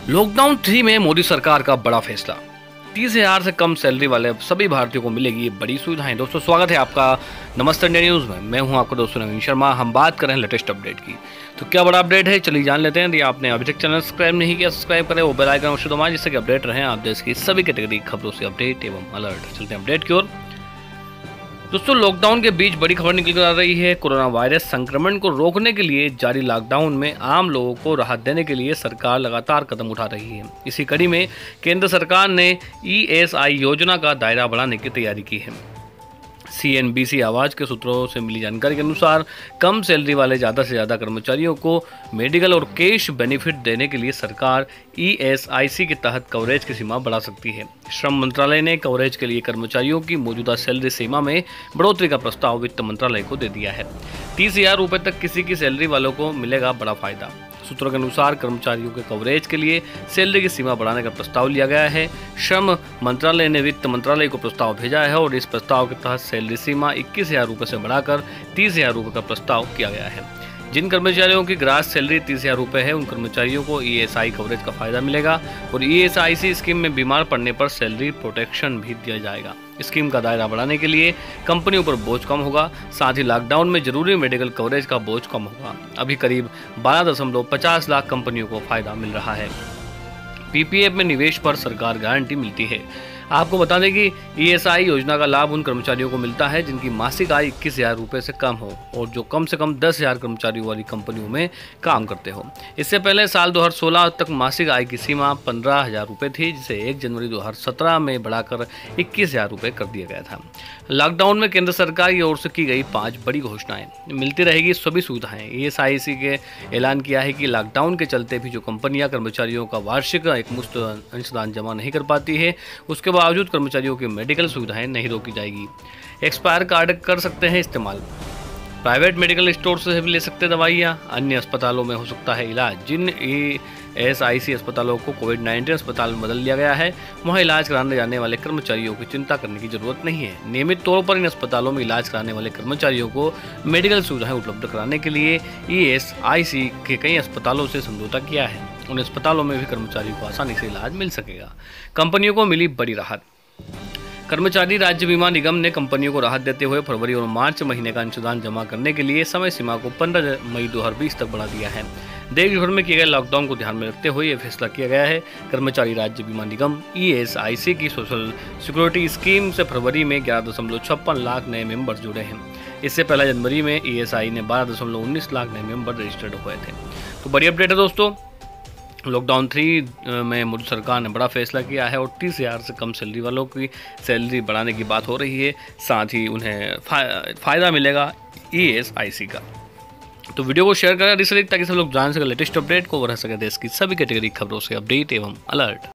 Lockdown 3 में मोदी सरकार का बड़ा फैसला। 30,000 से कम सैलरी वाले सभी भारतीयों को मिलेगी ये बड़ी सुविधाएं। दोस्तों स्वागत है आपका नमस्ते इंडिया न्यूज़ में। मैं हूं आपका दोस्तों नवीन शर्मा। हम बात कर रहे हैं लेटेस्ट अपडेट की। तो क्या बड़ा अपडेट है, चलिए जान लेते हैं। यदि आपने अभी तक चैनल सब्सक्राइब नहीं किया, सब्सक्राइब करें, वो बेल आइकन अवश्य दबाएं जिससे कि अपडेट रहें आप देश की सभी कैटेगरी खबरों से अपडेट एवं अलर्ट। चलते हैं अपडेट की ओर। दोस्तों लॉकडाउन के बीच बड़ी खबर निकल कर आ रही है। कोरोना वायरस संक्रमण को रोकने के लिए जारी लॉकडाउन में आम लोगों को राहत देने के लिए सरकार लगातार कदम उठा रही है। इसी कड़ी में केंद्र सरकार ने ESI योजना का दायरा बढ़ाने की तैयारी की है। CNBC आवाज के सूत्रों से मिली जानकारी के अनुसार कम सैलरी वाले ज़्यादा से ज़्यादा कर्मचारियों को मेडिकल और कैश बेनिफिट देने के लिए सरकार ESIC के तहत कवरेज की सीमा बढ़ा सकती है। श्रम मंत्रालय ने कवरेज के लिए कर्मचारियों की मौजूदा सैलरी सीमा में बढ़ोतरी का प्रस्ताव वित्त मंत्रालय को दे दिया है। 30,000 रुपये तक किसी की सैलरी वालों को मिलेगा बड़ा फायदा। सूत्रों के अनुसार कर्मचारियों के कवरेज के लिए सैलरी की सीमा बढ़ाने का प्रस्ताव लिया गया है। श्रम मंत्रालय ने वित्त मंत्रालय को प्रस्ताव भेजा है और इस प्रस्ताव के तहत सैलरी सीमा 21,000 रुपये से बढ़ाकर 30,000 रुपये का प्रस्ताव किया गया है। जिन कर्मचारियों की ग्रास सैलरी 30,000 रुपये है उन कर्मचारियों को ESI कवरेज का फायदा मिलेगा और ESIC स्कीम में बीमार पड़ने पर सैलरी प्रोटेक्शन भी दिया जाएगा। स्कीम का दायरा बढ़ाने के लिए कंपनियों पर बोझ कम होगा, साथ ही लॉकडाउन में जरूरी मेडिकल कवरेज का बोझ कम होगा। अभी करीब 12.50 लाख कंपनियों को फायदा मिल रहा है। PPF में निवेश पर सरकार गारंटी मिलती है। आपको बता दें कि ESI योजना का लाभ उन कर्मचारियों को मिलता है जिनकी मासिक आय 21,000 रुपये से कम हो और जो कम से कम 10,000 कर्मचारियों वाली कंपनियों में काम करते हो। इससे पहले साल 2016 तक मासिक आय की सीमा 15,000 रुपये थी, जिसे 1 जनवरी 2017 में बढ़ाकर 21,000 रुपये कर दिया गया था। लॉकडाउन में केंद्र सरकार की ओर से की गई 5 बड़ी घोषणाएं। मिलती रहेगी सभी सुविधाएं। ESIC के ऐलान किया है कि लॉकडाउन के चलते भी जो कंपनियां कर्मचारियों का वार्षिक एकमुश्त अंशदान जमा नहीं कर पाती है, उसके बावजूद कर्मचारियों की मेडिकल सुविधाएं नहीं रोकी जाएगी। एक्सपायर कार्ड कर सकते हैं इस्तेमाल। प्राइवेट मेडिकल स्टोर से भी ले सकते दवाइयाँ। अन्य अस्पतालों में हो सकता है इलाज। जिन ESIC अस्पतालों को कोविड-19 अस्पताल में बदल दिया गया है, वहाँ इलाज कराने जाने वाले कर्मचारियों की चिंता करने की जरूरत नहीं है। नियमित तौर पर इन अस्पतालों में इलाज कराने वाले कर्मचारियों को मेडिकल सुविधाएं उपलब्ध कराने के लिए ESIC के कई अस्पतालों से समझौता किया है। उन अस्पतालों में भी कर्मचारियों को आसानी से इलाज मिल सकेगा। कंपनियों को मिली बड़ी राहत। कर्मचारी राज्य बीमा निगम ने कंपनियों को राहत देते हुए फरवरी और मार्च महीने का अंशदान जमा करने के लिए समय सीमा को 15 मई 2020 तक बढ़ा दिया है। देश भर में किए गए लॉकडाउन को ध्यान में रखते हुए यह फैसला किया गया है। कर्मचारी राज्य बीमा निगम ESIC की सोशल सिक्योरिटी स्कीम से फरवरी में 11.56 लाख नए मेंबर जुड़े हैं। इससे पहले जनवरी में ESI ने 12.19 लाख नए मेंबर रजिस्टर्ड हुए थे। तो बड़ी अपडेट है दोस्तों। लॉकडाउन 3 में मोदी सरकार ने बड़ा फैसला किया है और 30,000 से कम सैलरी वालों की सैलरी बढ़ाने की बात हो रही है। साथ ही उन्हें फ़ायदा मिलेगा ESIC का। तो वीडियो को शेयर करें ताकि सब लोग जान सकें लेटेस्ट अपडेट को, रह सके देश की सभी कैटेगरी खबरों से अपडेट एवं अलर्ट।